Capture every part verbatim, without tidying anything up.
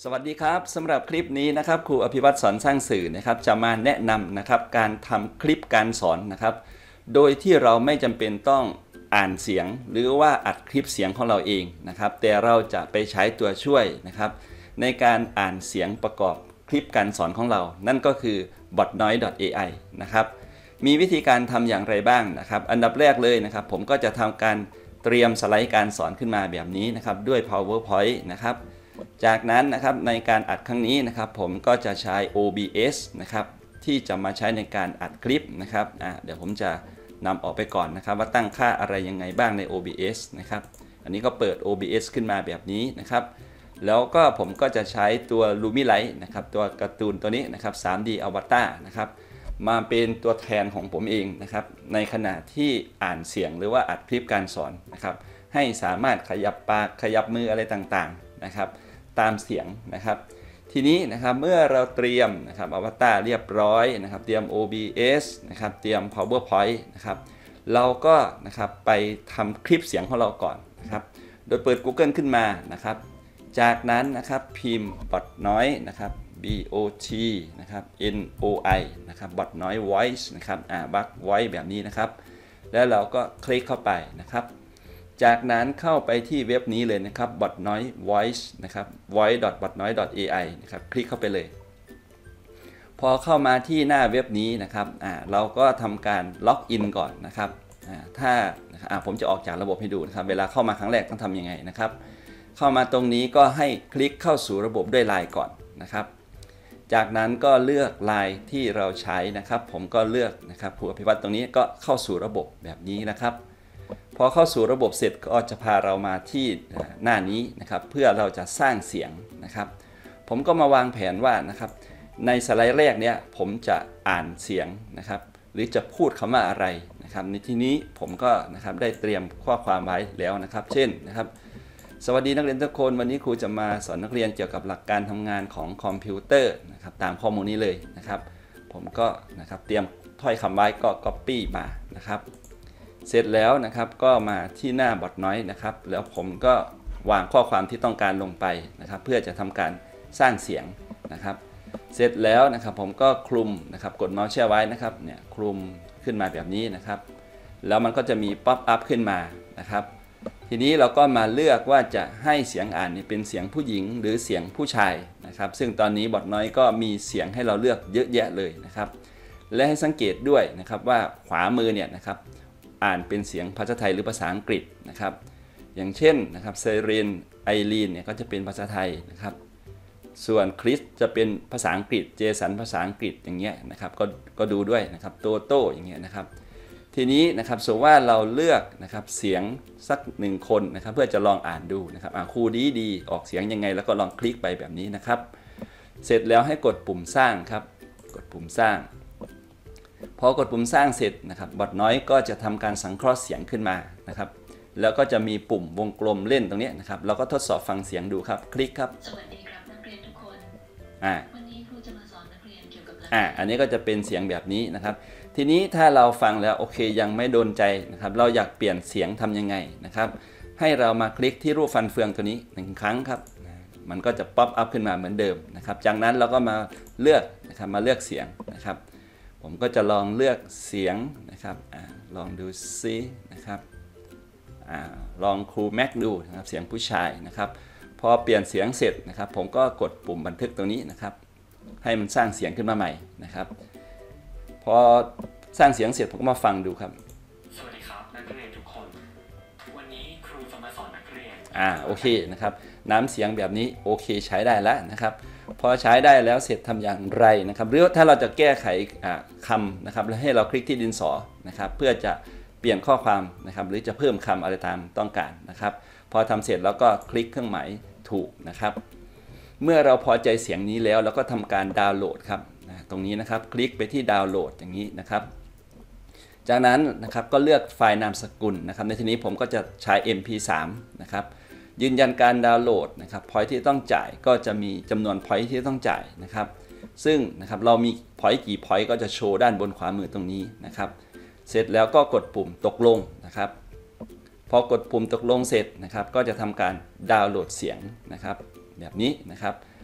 สวัสดีครับสำหรับคลิปนี้นะครับครูอภิวัตรสอนสร้างสื่อนะครับจะมาแนะนำนะครับการทำคลิปการสอนนะครับโดยที่เราไม่จำเป็นต้องอ่านเสียงหรือว่าอัดคลิปเสียงของเราเองนะครับแต่เราจะไปใช้ตัวช่วยนะครับในการอ่านเสียงประกอบคลิปการสอนของเรานั่นก็คือ บอทน้อย ดอท เอ ไอ นะครับมีวิธีการทำอย่างไรบ้างนะครับอันดับแรกเลยนะครับผมก็จะทำการเตรียมสไลด์การสอนขึ้นมาแบบนี้นะครับด้วย PowerPoint นะครับจากนั้นนะครับในการอัดครั้งนี้นะครับผมก็จะใช้ โอ บี เอส นะครับที่จะมาใช้ในการอัดคลิปนะครับอ่ะเดี๋ยวผมจะนำออกไปก่อนนะครับว่าตั้งค่าอะไรยังไงบ้างใน โอ บี เอส นะครับอันนี้ก็เปิด โอ บี เอส ขึ้นมาแบบนี้นะครับแล้วก็ผมก็จะใช้ตัว Lumilight นะครับตัวการ์ตูนตัวนี้นะครับ ทรี ดี Avatar นะครับมาเป็นตัวแทนของผมเองนะครับในขณะที่อ่านเสียงหรือว่าอัดคลิปการสอนนะครับให้สามารถขยับปากขยับมืออะไรต่างๆนะครับตามเสียงนะครับทีนี้นะครับเมื่อเราเตรียมนะครับอวตารเรียบร้อยนะครับเตรียม โอ บี เอส นะครับเตรียม PowerPoint นะครับเราก็นะครับไปทำคลิปเสียงของเราก่อนนะครับโดยเปิด Google ขึ้นมานะครับจากนั้นนะครับพิมพ์ บอทน้อย นะครับ B O T นะครับ N O I นะครับ บอทน้อย voice นะครับอ่าบัก voice แบบนี้นะครับแล้วเราก็คลิกเข้าไปนะครับจากนั้นเข้าไปที่เว็บนี้เลยนะครับ บอทน้อย voice นะครับ voice ดอท บอทน้อย ดอท เอ ไอ นะครับคลิกเข้าไปเลยพอเข้ามาที่หน้าเว็บนี้นะครับอ่าเราก็ทำการล็อกอินก่อนนะครับอ่าถ้าอ่าผมจะออกจากระบบให้ดูนะครับเวลาเข้ามาครั้งแรกต้องทำยังไงนะครับเข้ามาตรงนี้ก็ให้คลิกเข้าสู่ระบบด้วยไลน์ก่อนนะครับจากนั้นก็เลือกไลน์ที่เราใช้นะครับผมก็เลือกนะครับครูอภิวัตรตรงนี้ก็เข้าสู่ระบบแบบนี้นะครับพอเข้าสู่ระบบเสร็จก็จะพาเรามาที่หน้านี้นะครับเพื่อเราจะสร้างเสียงนะครับผมก็มาวางแผนว่านะครับในสไลด์แรกเนี้ยผมจะอ่านเสียงนะครับหรือจะพูดคำว่าอะไรนะครับในที่นี้ผมก็นะครับได้เตรียมข้อความไว้แล้วนะครับเช่นนะครับสวัสดีนักเรียนทุกคนวันนี้ครูจะมาสอนนักเรียนเกี่ยวกับหลักการทำงานของคอมพิวเตอร์นะครับตามข้อมูลนี้เลยนะครับผมก็นะครับเตรียมถ้อยคำไว้ก็ Copy มานะครับเสร็จแล้วนะครับก็มาที่หน้าบอทน้อยนะครับแล้วผมก็วางข้อความที่ต้องการลงไปนะครับเพื่อจะทำการสร้างเสียงนะครับเสร็จแล้วนะครับผมก็คลุมนะครับกดเมาส์แช่ไว้นะครับเนี่ยคลุมขึ้นมาแบบนี้นะครับแล้วมันก็จะมีป๊อปอัพขึ้นมานะครับทีนี้เราก็มาเลือกว่าจะให้เสียงอ่านเป็นเสียงผู้หญิงหรือเสียงผู้ชายนะครับซึ่งตอนนี้บอทน้อยก็มีเสียงให้เราเลือกเยอะแยะเลยนะครับและให้สังเกตด้วยนะครับว่าขวามือเนี่ยนะครับอ่านเป็นเสียงภาษาไทยหรือภาษาอังกฤษนะครับอย่างเช่นนะครับเซเรนไอรีนเนี่ยก็จะเป็นภาษาไทยนะครับส่วนคริสจะเป็นภาษาอังกฤษเจสันภาษาอังกฤษอย่างเงี้ยนะครับก็ก็ดูด้วยนะครับโตโต้อย่างเงี้ยนะครับทีนี้นะครับสมมติว่าเราเลือกนะครับเสียงสักหนึ่งคนนะครับเพื่อจะลองอ่านดูนะครับอ่าครูดีดีออกเสียงยังไงแล้วก็ลองคลิกไปแบบนี้นะครับเสร็จแล้วให้กดปุ่มสร้างครับกดปุ่มสร้างพอกดปุ่มสร้างเสร็จนะครับบอทน้อยก็จะทำการสังเคราะห์เสียงขึ้นมานะครับแล้วก็จะมีปุ่มวงกลมเล่นตรงนี้นะครับเราก็ทดสอบฟังเสียงดูครับคลิกครับสวัสดีครับนักเรียนทุกคนอ่าวันนี้ครูจะมาสอนนักเรียนเกี่ยวกับอ่าอันนี้ก็จะเป็นเสียงแบบนี้นะครับทีนี้ถ้าเราฟังแล้วโอเคยังไม่โดนใจนะครับเราอยากเปลี่ยนเสียงทำยังไงนะครับให้เรามาคลิกที่รูปฟันเฟืองตัวนี้หนึ่งครั้งครับมันก็จะป๊อปอัพขึ้นมาเหมือนเดิมนะครับจากนั้นเราก็มาเลือกนะครับมาเลือกเสียงนะครับผมก็จะลองเลือกเสียงนะครับอลองดูซินะครับอลองครูแม็กดูนะครับเสียงผู้ชายนะครับพอเปลี่ยนเสียงเสร็จนะครับผมก็กดปุ่มบันทึกตรงนี้นะครับให้มันสร้างเสียงขึ้นมาใหม่นะครับพอสร้างเสียงเสร็จผมก็มาฟังดูครับสวัสดีครับนักเรียนทุกคนวันนี้ครูจะมาสอนนักเรียนอ่าโอเคนะครับน้ำเสียงแบบนี้โอเคใช้ได้แล้วนะครับพอใช้ได้แล้วเสร็จทำอย่างไรนะครับหรือถ้าเราจะแก้ไขคำนะครับแล้วให้เราคลิกที่ดินสอนะครับเพื่อจะเปลี่ยนข้อความนะครับหรือจะเพิ่มคำอะไรตามต้องการนะครับพอทำเสร็จแล้วก็คลิกเครื่องหมายถูกนะครับเมื่อเราพอใจเสียงนี้แล้วเราก็ทำการดาวน์โหลดครับตรงนี้นะครับคลิกไปที่ดาวน์โหลดอย่างนี้นะครับจากนั้นนะครับก็เลือกไฟล์นามสกุลนะครับในที่นี้ผมก็จะใช้ เอ็ม พี สาม นะครับยืนยันการดาวน์โหลดนะครับพอยท์ที่ต้องจ่ายก็จะมีจำนวนพอยท์ที่ต้องจ่ายนะครับซึ่งนะครับเรามีพอยท์กี่พอยท์ก็จะโชว์ด้านบนขวามือตรงนี้นะครับเสร็จแล้วก็กดปุ่มตกลงนะครับพอกดปุ่มตกลงเสร็จนะครับก็จะทำการดาวน์โหลดเสียงนะครับแบบนี้นะครับ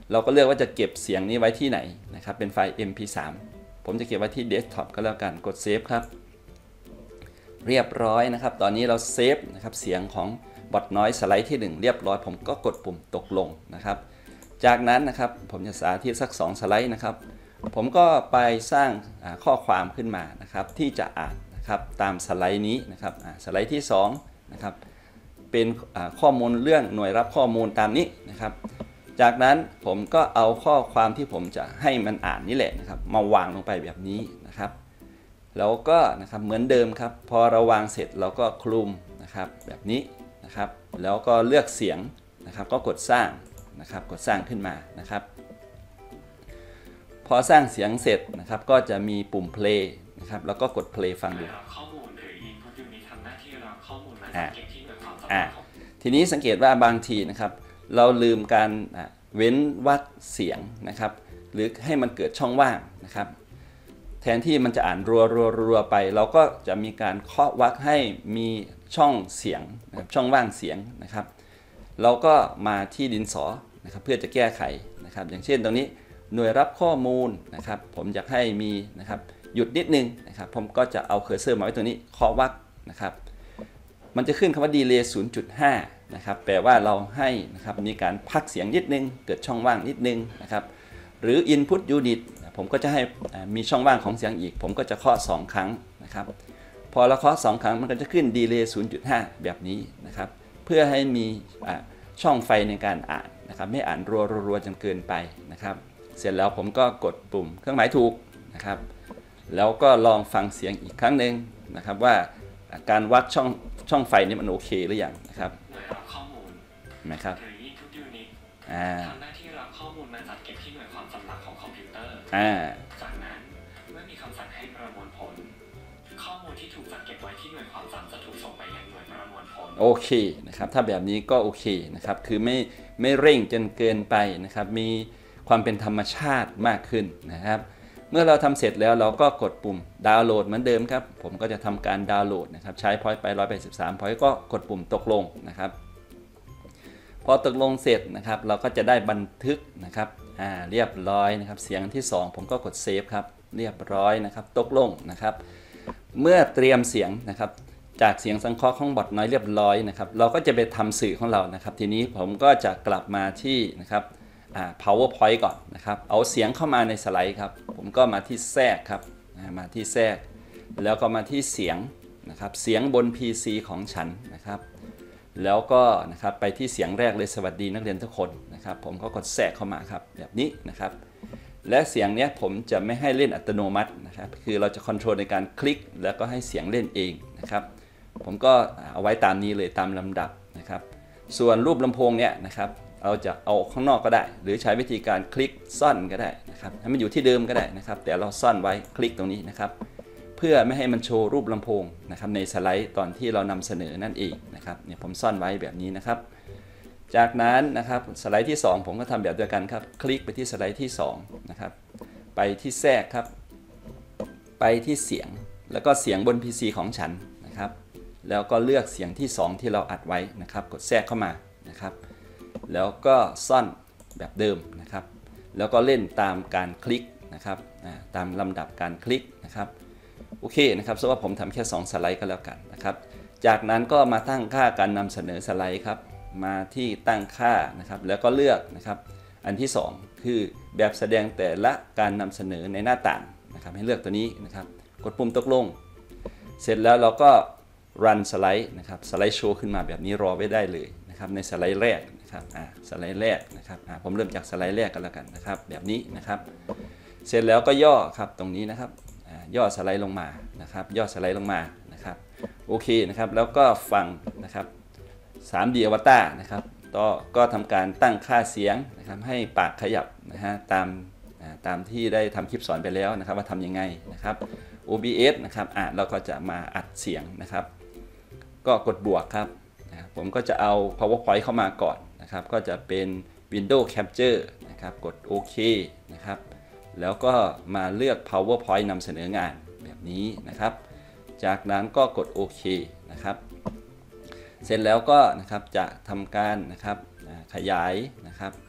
เราก็เลือกว่าจะเก็บเสียงนี้ไว้ที่ไหนนะครับเป็นไฟล์ เอ็ม พี สาม ผมจะเก็บไว้ที่เดสก์ท็อปก็แล้วกันกดเซฟครับเรียบร้อยนะครับตอนนี้เราเซฟนะครับเสียงของบอทน้อยสไลด์ที่หนึ่งเรียบร้อยผมก็กดปุ่มตกลงนะครับจากนั้นนะครับผมจะสาธิตสักสองสไลด์นะครับผมก็ไปสร้างข้อความขึ้นมานะครับที่จะอ่านนะครับตามสไลด์นี้นะครับสไลด์ที่สองนะครับเป็นข้อมูลเรื่องหน่วยรับข้อมูลตามนี้นะครับจากนั้นผมก็เอาข้อความที่ผมจะให้มันอ่านนี่แหละนะครับมาวางลงไปแบบนี้นะครับแล้วก็นะครับเหมือนเดิมครับพอเราวางเสร็จเราก็คลุมนะครับแบบนี้นะครับแล้วก็เลือกเสียงนะครับก็กดสร้างนะครับกดสร้างขึ้นมานะครับพอสร้างเสียงเสร็จนะครับก็จะมีปุ่ม play นะครับแล้วก็กด play ฟังดูข้อมูลหรือ input unit ทำหน้าที่รับข้อมูลมาจากเก็บที่หน่วยความสำคัญทีนี้สังเกตว่าบางทีนะครับเราลืมการเว้นวรรคเสียงนะครับหรือให้มันเกิดช่องว่างนะครับแทนที่มันจะอ่านรัวรัวรัวไปเราก็จะมีการเคาะวรรคให้มีช่องเสียงนะครับช่องว่างเสียงนะครับเราก็มาที่ดินสอนะครับเพื่อจะแก้ไขนะครับอย่างเช่นตรงนี้หน่วยรับข้อมูลนะครับผมอยากให้มีนะครับหยุดนิดนึงนะครับผมก็จะเอาเคอร์เซอร์มาไว้ตรงนี้เคาะวรรคนะครับมันจะขึ้นคำว่าดีเลย์ ศูนย์จุดห้า นะครับแปลว่าเราให้นะครับมีการพักเสียงนิดนึงเกิดช่องว่างนิดนึงนะครับหรือ input unit ผมก็จะให้มีช่องว่างของเสียงอีกผมก็จะเคาะสองครั้งนะครับพอเราเคาะสองครั้งมันก็จะขึ้นดีเลย์ ศูนย์จุดห้า แบบนี้นะครับเพื่อให้มีช่องไฟในการอ่านนะครับไม่อ่านรัวๆจนเกินไปนะครับเสร็จแล้วผมก็กดปุ่มเครื่องหมายถูกนะครับแล้วก็ลองฟังเสียงอีกครั้งหนึ่งนะครับว่าการวัดช่องช่องไฟนี้มันโอเคหรือยังนะครับหน่วยรับข้อมูลนะครับหรือ input unit ทำหน้าที่รับข้อมูลมาจัดเก็บที่หน่วยความสำคัญของคอมพิวเตอร์จากนั้นเมื่อมีคำสั่งให้ประมวลผลข้อมูลที่ถูกจัดเก็บไว้ที่หน่วยความสั่งจะถูกส่งไปยังหน่วยประมวลผลโอเคนะครับถ้าแบบนี้ก็โอเคนะครับคือไม่ไม่เร่งจนเกินไปนะครับมีความเป็นธรรมชาติมากขึ้นนะครับเมื่อเราทำเสร็จแล้วเราก็กดปุ่มดาวน์โหลดเหมือนเดิมครับผมก็จะทำการดาวน์โหลดนะครับใช้พอยต์ไปหนึ่งร้อยแปดสิบสามพอยต์ก็กดปุ่มตกลงนะครับพอตกลงเสร็จนะครับเราก็จะได้บันทึกนะครับอ่าเรียบร้อยนะครับเสียงที่สองผมก็กดเซฟครับเรียบร้อยนะครับตกลงนะครับเมื่อเตรียมเสียงนะครับจากเสียงสังเคราะห์ของบอทน้อยเรียบร้อยนะครับเราก็จะไปทำสื่อของเรานะครับทีนี้ผมก็จะกลับมาที่นะครับPowerPoint ก่อนนะครับเอาเสียงเข้ามาในสไลด์ครับผมก็มาที่แทรกครับมาที่แทรกแล้วก็มาที่เสียงนะครับเสียงบน พี ซี ของฉันนะครับแล้วก็นะครับไปที่เสียงแรกเลยสวัสดีนักเรียนทุกคนนะครับผมก็กดแทรกเข้ามาครับแบบนี้นะครับและเสียงนี้ผมจะไม่ให้เล่นอัตโนมัตินะครับคือเราจะคอนโทรลในการคลิกแล้วก็ให้เสียงเล่นเองนะครับผมก็เอาไว้ตามนี้เลยตามลำดับนะครับส่วนรูปลำโพงเนี่ยนะครับเราจะเอาข้างนอกก็ได้หรือใช้วิธีการคลิกซ่อนก็ได้นะครับให้มันอยู่ที่เดิมก็ได้นะครับแต่เราซ่อนไว้คลิกตรงนี้นะครับเพื่อไม่ให้มันโชว์รูปลำโพงนะครับในสไลด์ตอนที่เรานำเสนอนั่นเองนะครับเนี่ยผมซ่อนไว้แบบนี้นะครับจากนั้นนะครับสไลด์ที่สองผมก็ทำแบบเดียวกันครับคลิกไปที่สไลด์ที่สองนะครับไปที่แทรกครับไปที่เสียงแล้วก็เสียงบน พี ซี ของฉันนะครับแล้วก็เลือกเสียงที่สองที่เราอัดไว้นะครับกดแทรกเข้ามานะครับแล้วก็ซ่อนแบบเดิมนะครับแล้วก็เล่นตามการคลิกนะครับตามลำดับการคลิกนะครับโอเคนะครับเพราะว่าผมทำแค่สองสไลด์ก็แล้วกันนะครับจากนั้นก็มาตั้งค่าการนำเสนอสไลด์ครับมาที่ตั้งค่านะครับแล้วก็เลือกนะครับอันที่สองคือแบบแสดงแต่ละการนำเสนอในหน้าต่างนะครับให้เลือกตัวนี้นะครับกดปุ่มตกลงเสร็จแล้วเราก็รันสไลด์นะครับสไลด์โชว์ขึ้นมาแบบนี้รอไว้ได้เลยนะครับในสไลด์แรกนะครับอ่าสไลด์แรกนะครับอ่าผมเริ่มจากสไลด์แรกกันแล้วกันนะครับแบบนี้นะครับเสร็จแล้วก็ย่อครับตรงนี้นะครับอ่าย่อสไลด์ลงมานะครับย่อสไลด์ลงมานะครับโอเคนะครับแล้วก็ฟังนะครับ ทรี ดี Avatar นะครับก็ก็ทำการตั้งค่าเสียงนะครับให้ปากขยับนะฮะตามตามที่ได้ทำคลิปสอนไปแล้วนะครับว่าทำยังไงนะครับ โอ บี เอส นะครับอ่ะเราก็จะมาอัดเสียงนะครับก็กดบวกครับผมก็จะเอา PowerPoint เข้ามาก่อนนะครับก็จะเป็น Windows Capture นะครับกดโอเคนะครับแล้วก็มาเลือก PowerPoint นำเสนองานแบบนี้นะครับจากนั้นก็กดโอเคนะครับเสร็จแล้วก็นะครับจะทำการนะครับขยายนะครับ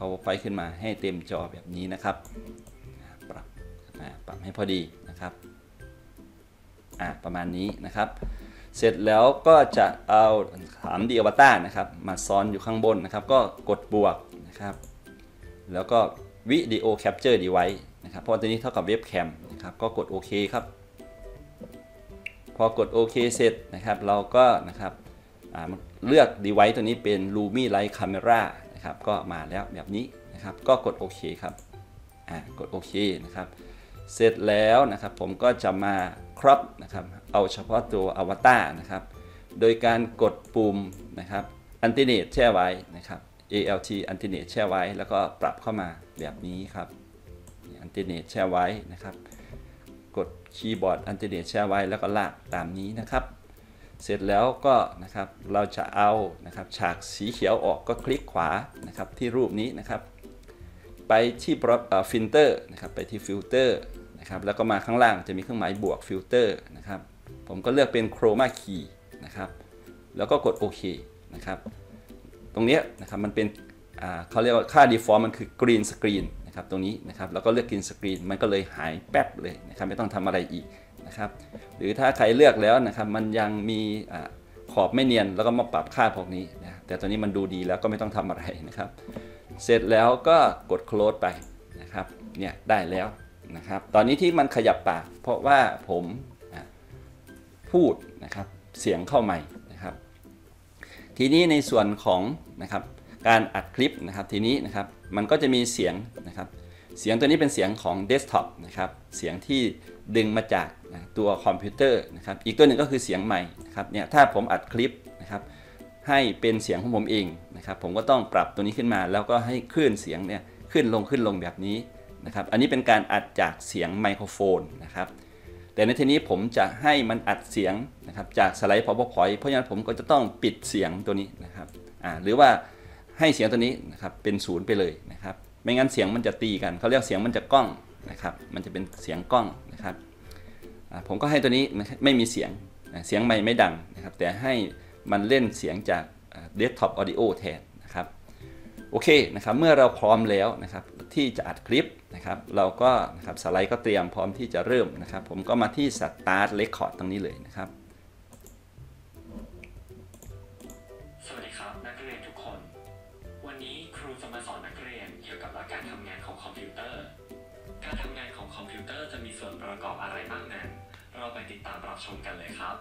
PowerPoint ขึ้นมาให้เต็มจอแบบนี้นะครับปรับปรับให้พอดีนะครับประมาณนี้นะครับเสร็จแล้วก็จะเอา ทรี ดี Avatar นะครับมาซ้อนอยู่ข้างบนนะครับก็กดบวกนะครับแล้วก็วิดีโอแคปเจอร์ดีไวซ์นะครับเพราะตัวนี้เท่ากับเว็บแคมนะครับก็กดโอเคครับพอกดโอเคเสร็จนะครับเราก็นะครับเลือก device ตัวนี้เป็น Lumi Light Camera นะครับก็มาแล้วแบบนี้นะครับก็กดโอเคครับกดโอเคนะครับเสร็จแล้วนะครับผมก็จะมาครอปนะครับเอาเฉพาะตัวอวตารนะครับโดยการกดปุ่มนะครับอันติเนตแช่ไว้นะครับ เอ แอล ที อันติเนตแช่ไว้แล้วก็ปรับเข้ามาแบบนี้ครับอันติเนตแช่ไว้นะครับกดคีย์บอร์ดอันติเนตแช่ไว้แล้วก็ลากตามนี้นะครับเสร็จแล้วก็นะครับเราจะเอานะครับฉากสีเขียวออกก็คลิกขวานะครับที่รูปนี้นะครับไปที่ฟิลเตอร์นะครับไปที่ฟิลเตอร์นะครับแล้วก็มาข้างล่างจะมีเครื่องหมายบวกฟิลเตอร์นะครับผมก็เลือกเป็นโครมาคีนะครับแล้วก็กดโอเคนะครับตรงนี้นะครับมันเป็นเขาเรียกว่าค่า default มันคือกรีนสกรีนนะครับตรงนี้นะครับแล้วก็เลือกกรีนสกรีนมันก็เลยหายแป๊บเลยนะครับไม่ต้องทำอะไรอีกนะครับหรือถ้าใครเลือกแล้วนะครับมันยังมีขอบไม่เนียนแล้วก็มาปรับค่าพวกนี้นะแต่ตัวนี้มันดูดีแล้วก็ไม่ต้องทำอะไรนะครับเสร็จแล้วก็กด close ไปนะครับเนี่ยได้แล้วนะครับตอนนี้ที่มันขยับปากเพราะว่าผมพูดนะครับเสียงเข้าใหม่นะครับทีนี้ในส่วนของนะครับการอัดคลิปนะครับทีนี้นะครับมันก็จะมีเสียงนะครับเสียงตัวนี้เป็นเสียงของเดสก์ท็อปนะครับเสียงที่ดึงมาจากตัวคอมพิวเตอร์นะครับอีกตัวหนึ่งก็คือเสียงใหม่นะครับเนี่ยถ้าผมอัดคลิปนะครับให้เป็นเสียงของผมเองนะครับผมก็ต้องปรับตัวนี้ขึ้นมาแล้วก็ให้คลื่นเสียงเนี่ยขึ้นลงขึ้นลงแบบนี้นะครับอันนี้เป็นการอัดจากเสียงไมโครโฟนนะครับแต่ในทีนี้ผมจะให้มันอัดเสียงนะครับจากสไลด์ PowerPoint เพราะฉะนั้นผมก็จะต้องปิดเสียงตัวนี้นะครับอ่าหรือว่าให้เสียงตัวนี้นะครับเป็นศูนย์ไปเลยนะครับไม่งั้นเสียงมันจะตีกันเขาเรียกเสียงมันจะก้องนะครับมันจะเป็นเสียงก้องนะครับผมก็ให้ตัวนี้ไม่มีเสียงเสียงไม่ไม่ดังนะครับแต่ให้มันเล่นเสียงจากเดสก์ท็อปออดิโอแทนนะครับโอเคนะครับเมื่อเราพร้อมแล้วนะครับที่จะอัดคลิปนะครับเราก็นะครับสไลด์ก็เตรียมพร้อมที่จะเริ่มนะครับผมก็มาที่ Start Record ตรงนี้เลยนะครับสวัสดีครับนักเรียนทุกคนวันนี้ครูจะมาสอนนักเรียนเกี่ยวกับหลักการทำงานของคอมพิวเตอร์การทำงานของคอมพิวเตอร์จะมีส่วนประกอบอะไรบ้างนั้นเราไปติดตามรับชมกันเลยครับ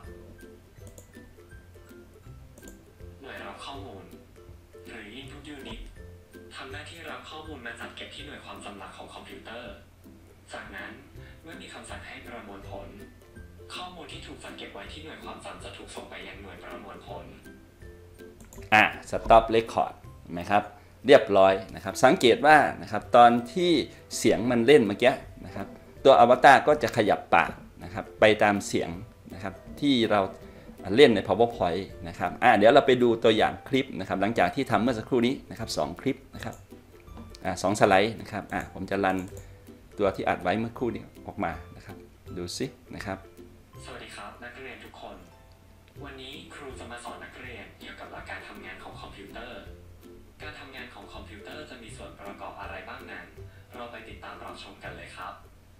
หน่วยรับข้อมูลหรือ Input Unit ทำหน้าที่รับข้อมูลมาจัดเก็บที่หน่วยความจำหลักของคอมพิวเตอร์จากนั้นเมื่อมีคำสั่งให้ประมวลผลข้อมูลที่ถูกจัดเก็บไว้ที่หน่วยความจำจะถูกส่งไปยังหน่วยประมวลผลอ่ะ Stop Record เห็นไหมครับเรียบร้อยนะครับสังเกตว่านะครับตอนที่เสียงมันเล่นเมื่อกี้นะครับตัวอวตารก็จะขยับปากนะครับไปตามเสียงนะครับที่เราเล่นใน PowerPoint นะครับอ่ะเดี๋ยวเราไปดูตัวอย่างคลิปนะครับหลังจากที่ทำเมื่อสักครู่นี้นะครับสองคลิปนะครับอ่ะสองสไลด์นะครับอ่ะผมจะรันตัวที่อัดไว้เมื่อครู่นี้ออกมานะครับดูสินะครับสวัสดีครับนักเรียนทุกคนวันนี้ครูจะมาสอนนักเรียนเกี่ยวกับหลักการทำงานของคอมพิวเตอร์การทำงานของคอมพิวเตอร์จะมีส่วนประกอบอะไรบ้างนั้นเราไปติดตามรับชมกันเลยครับ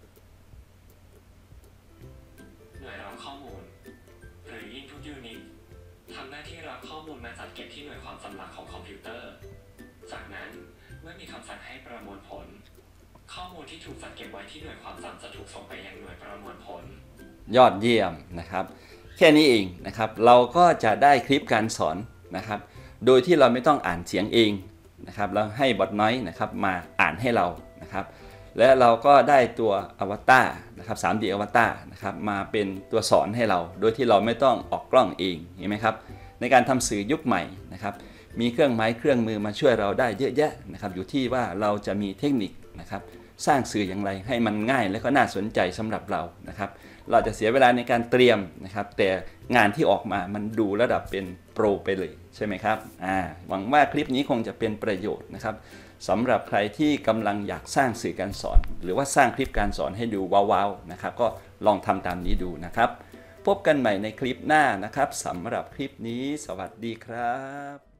หน่วยรับข้อมูลหรือ Input Unit ทำหน้าที่รับข้อมูลมาจัดเก็บที่หน่วยความจำหลักของคอมพิวเตอร์จากนั้นเมื่อมีคำสั่งให้ประมวลผลข้อมูลที่ถูกจัดเก็บไว้ที่หน่วยความจำจะถูกส่งไปยังหน่วยประมวลผลยอดเยี่ยมนะครับแค่นี้เองนะครับเราก็จะได้คลิปการสอนนะครับโดยที่เราไม่ต้องอ่านเสียงเองนะครับเราให้บอทน้อยนะครับมาอ่านให้เรานะครับและเราก็ได้ตัวอวตารนะครับ ทรี ดี อวตารนะครับมาเป็นตัวสอนให้เราโดยที่เราไม่ต้องออกกล้องเองเห็นไหมครับในการทำสื่อยุคใหม่นะครับมีเครื่องไม้เครื่องมือมาช่วยเราได้เยอะแยะนะครับอยู่ที่ว่าเราจะมีเทคนิคนะครับสร้างสื่ออย่างไรให้มันง่ายและก็น่าสนใจสำหรับเรานะครับเราจะเสียเวลาในการเตรียมนะครับแต่งานที่ออกมามันดูระดับเป็นโปรไปเลยใช่ไหมครับอ่าหวังว่าคลิปนี้คงจะเป็นประโยชน์นะครับสำหรับใครที่กำลังอยากสร้างสื่อการสอนหรือว่าสร้างคลิปการสอนให้ดูว้าวๆนะครับก็ลองทำตามนี้ดูนะครับพบกันใหม่ในคลิปหน้านะครับสำหรับคลิปนี้สวัสดีครับ